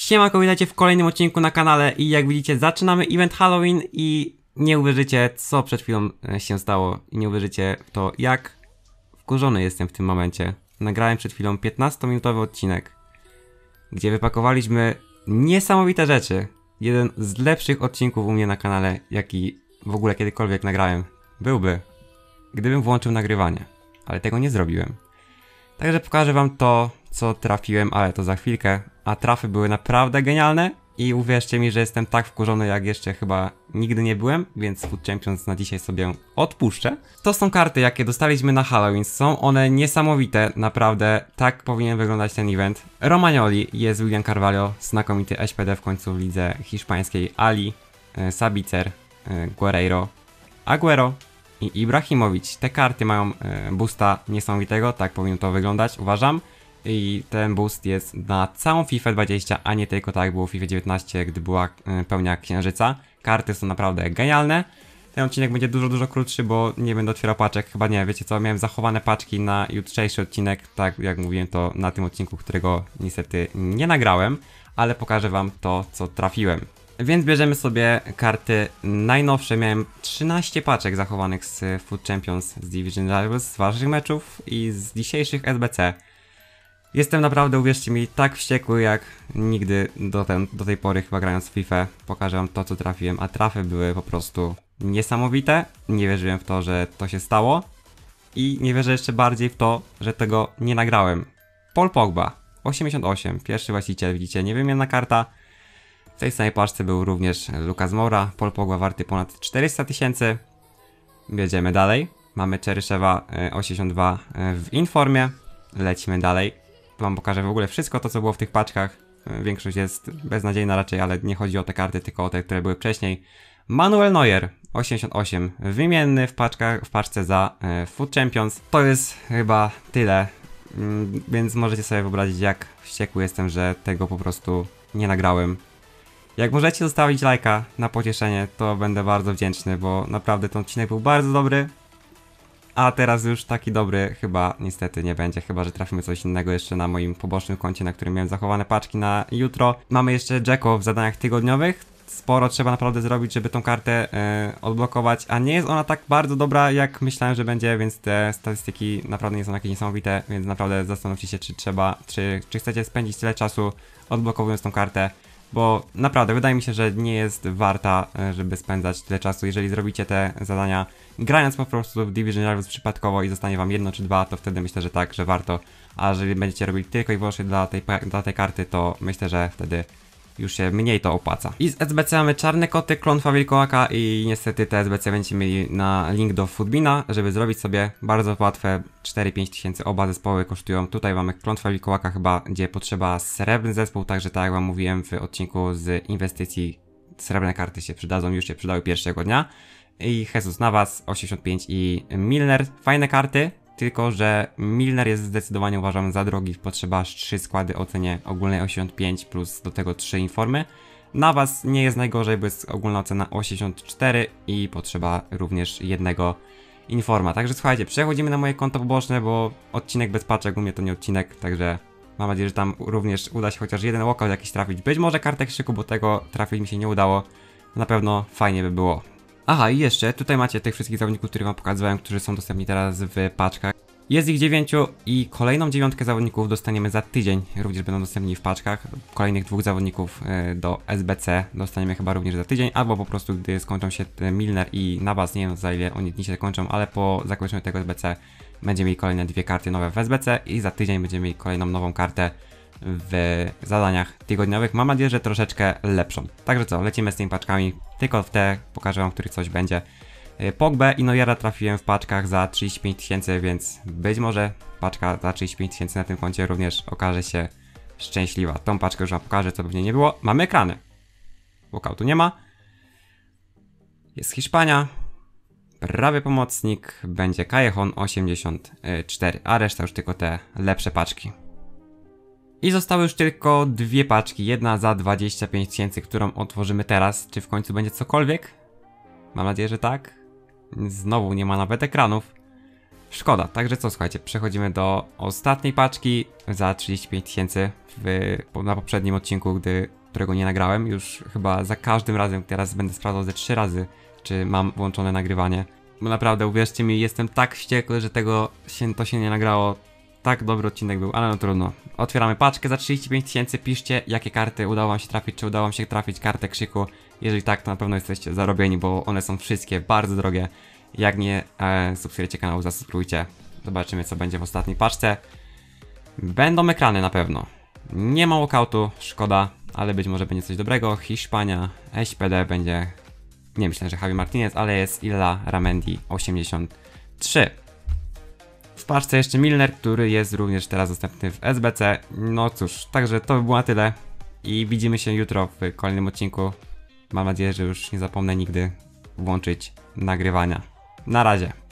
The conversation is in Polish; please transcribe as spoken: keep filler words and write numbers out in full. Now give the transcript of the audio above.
Siemanko, witajcie w kolejnym odcinku na kanale i jak widzicie zaczynamy event Halloween i nie uwierzycie co przed chwilą się stało i nie uwierzycie w to jak wkurzony jestem w tym momencie. Nagrałem przed chwilą piętnastominutowy odcinek, gdzie wypakowaliśmy niesamowite rzeczy. Jeden z lepszych odcinków u mnie na kanale, jaki w ogóle kiedykolwiek nagrałem, byłby, gdybym włączył nagrywanie, ale tego nie zrobiłem. Także pokażę wam to, co trafiłem, ale to za chwilkę. A trafy były naprawdę genialne i uwierzcie mi, że jestem tak wkurzony jak jeszcze chyba nigdy nie byłem, więc Food Champions na dzisiaj sobie odpuszczę. To są karty, jakie dostaliśmy na Halloween, są one niesamowite, naprawdę tak powinien wyglądać ten event. Romagnoli, jest William Carvalho, znakomity S P D w końcu w lidze hiszpańskiej, Ali, e, Sabicer, e, Guerreiro, Aguero i Ibrahimowicz. Te karty mają e, boosta niesamowitego, tak powinno to wyglądać, uważam. I ten boost jest na całą FIFA dwadzieścia, a nie tylko tak jak było w FIFA dziewiętnaście, gdy była e, pełnia księżyca. Karty są naprawdę genialne. Ten odcinek będzie dużo, dużo krótszy, bo nie będę otwierał paczek. Chyba nie, wiecie co, miałem zachowane paczki na jutrzejszy odcinek. Tak jak mówiłem to na tym odcinku, którego niestety nie nagrałem. Ale pokażę wam to, co trafiłem. Więc bierzemy sobie karty najnowsze. Miałem trzynaście paczek zachowanych z Food Champions, z Division Rivals, z waszych meczów i z dzisiejszych S B C. Jestem naprawdę, uwierzcie mi, tak wściekły jak nigdy do, ten, do tej pory chyba grając w FIFA. Pokażę wam to, co trafiłem, a trafy były po prostu niesamowite. Nie wierzyłem w to, że to się stało i nie wierzę jeszcze bardziej w to, że tego nie nagrałem. Paul Pogba, osiemdziesiąt osiem, pierwszy właściciel, widzicie, niewymienna karta. W tej samej paczce był również Lucas Moura, Paul Pogba warty ponad czterysta tysięcy. Jedziemy dalej, mamy Cheryshewa osiemdziesiąt dwa w informie, lecimy dalej. Wam pokażę w ogóle wszystko to, co było w tych paczkach. Większość jest beznadziejna raczej, ale nie chodzi o te karty, tylko o te, które były wcześniej. Manuel Neuer, osiemdziesiąt osiem, wymienny w, paczkach, w paczce za e, Food Champions. To jest chyba tyle, mm, więc możecie sobie wyobrazić, jak wściekły jestem, że tego po prostu nie nagrałem. Jak możecie zostawić lajka na pocieszenie, to będę bardzo wdzięczny, bo naprawdę ten odcinek był bardzo dobry. A teraz już taki dobry chyba niestety nie będzie, chyba że trafimy coś innego jeszcze na moim pobocznym koncie, na którym miałem zachowane paczki na jutro. Mamy jeszcze Dzeko w zadaniach tygodniowych. Sporo trzeba naprawdę zrobić, żeby tą kartę e, odblokować, a nie jest ona tak bardzo dobra, jak myślałem, że będzie, więc te statystyki naprawdę nie są jakieś niesamowite, więc naprawdę zastanówcie się, czy trzeba, czy, czy chcecie spędzić tyle czasu odblokowując tą kartę. Bo naprawdę wydaje mi się, że nie jest warta, żeby spędzać tyle czasu. Jeżeli zrobicie te zadania grając po prostu w Division Rivals przypadkowo i zostanie wam jedno czy dwa, to wtedy myślę, że tak, że warto. A jeżeli będziecie robili tylko i wyłącznie dla tej, dla tej karty, to myślę, że wtedy już się mniej to opłaca. I z S B C mamy czarne koty, klątwa wilkołaka i niestety te S B C będziecie mieli na link do Foodbina, żeby zrobić sobie bardzo łatwe cztery pięć tysięcy oba zespoły kosztują. Tutaj mamy klątwa wilkołaka chyba, gdzie potrzeba srebrny zespół, także tak jak wam mówiłem w odcinku z inwestycji, srebrne karty się przydadzą, już się przydały pierwszego dnia. I Jesus Navas osiemdziesiąt pięć i Milner, fajne karty. Tylko że Milner jest zdecydowanie, uważam, za drogi, potrzeba aż trzy składy o cenie ogólnej osiemdziesiąt pięć plus do tego trzy informy. Navas nie jest najgorzej, bo jest ogólna ocena osiemdziesiąt cztery i potrzeba również jednego informa. Także słuchajcie, przechodzimy na moje konto poboczne, bo odcinek bez paczek u mnie to nie odcinek, także mam nadzieję, że tam również uda się chociaż jeden walkout jakiś trafić. Być może kartek szyku, bo tego trafić mi się nie udało. Na pewno fajnie by było. Aha, i jeszcze tutaj macie tych wszystkich zawodników, których wam pokazywałem, którzy są dostępni teraz w paczkach. Jest ich dziewięciu i kolejną dziewiątkę zawodników dostaniemy za tydzień, również będą dostępni w paczkach. Kolejnych dwóch zawodników do S B C dostaniemy chyba również za tydzień, albo po prostu gdy skończą się Milner i Navas, nie wiem za ile oni dni się kończą, ale po zakończeniu tego S B C będziemy mieli kolejne dwie karty nowe w S B C i za tydzień będziemy mieli kolejną nową kartę w zadaniach tygodniowych. Mam nadzieję, że troszeczkę lepszą. Także co, lecimy z tymi paczkami. Tylko w te pokażę wam, który coś będzie. Pogbę i Neuera trafiłem w paczkach za trzydzieści pięć tysięcy, więc być może paczka za trzydzieści pięć tysięcy na tym koncie również okaże się szczęśliwa. Tą paczkę już wam pokażę, co pewnie nie było. Mamy ekrany. Walkoutu nie ma. Jest Hiszpania. Prawy pomocnik będzie Callejon osiemdziesiąt cztery, a reszta już tylko te lepsze paczki. I zostały już tylko dwie paczki, jedna za dwadzieścia pięć tysięcy, którą otworzymy teraz. Czy w końcu będzie cokolwiek? Mam nadzieję, że tak. Znowu nie ma nawet ekranów. Szkoda, także co, słuchajcie, przechodzimy do ostatniej paczki za trzydzieści pięć tysięcy na poprzednim odcinku, gdy, którego nie nagrałem. Już chyba za każdym razem, teraz będę sprawdzał ze trzy razy, czy mam włączone nagrywanie. Bo naprawdę, uwierzcie mi, jestem tak wściekły, że tego się, to się nie nagrało. Tak dobry odcinek był, ale no trudno. Otwieramy paczkę za trzydzieści pięć tysięcy, piszcie jakie karty udało wam się trafić, czy udało wam się trafić kartę krzyku. Jeżeli tak, to na pewno jesteście zarobieni, bo one są wszystkie bardzo drogie. Jak nie e, subskrybujcie kanał, zasubskrybujcie. Zobaczymy, co będzie w ostatniej paczce. Będą ekrany na pewno. Nie ma walkoutu, szkoda, ale być może będzie coś dobrego. Hiszpania, S P D będzie, nie myślę, że Javi Martinez, ale jest Illa Ramendi osiemdziesiąt trzy. W paczce jeszcze Milner, który jest również teraz dostępny w S B C. No cóż, także to by było na tyle. I widzimy się jutro w kolejnym odcinku. Mam nadzieję, że już nie zapomnę nigdy włączyć nagrywania. Na razie.